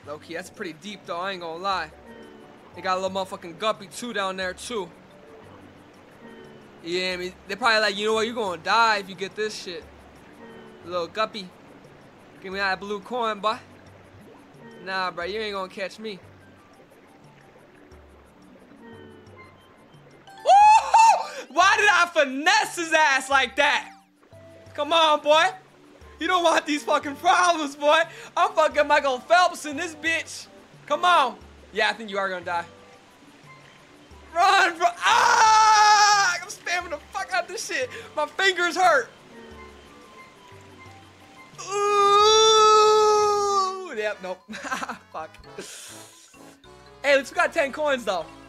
Low-key, that's pretty deep though, I ain't gonna lie. They got a little motherfucking guppy too down there too. Yeah, I mean, they probably like, you know what, you're gonna die if you get this shit. Little guppy. Give me that blue coin, boy. Nah, bro, you ain't gonna catch me. Woo! Why did I finesse his ass like that? Come on, boy. You don't want these fucking problems, boy. I'm fucking Michael Phelps in this bitch. Come on. Yeah, I think you are gonna die. Run, bro. Ah! I'm spamming the fuck out this shit. My fingers hurt. Ooh. Yep, nope. Fuck. Hey, at least we got 10 coins, though.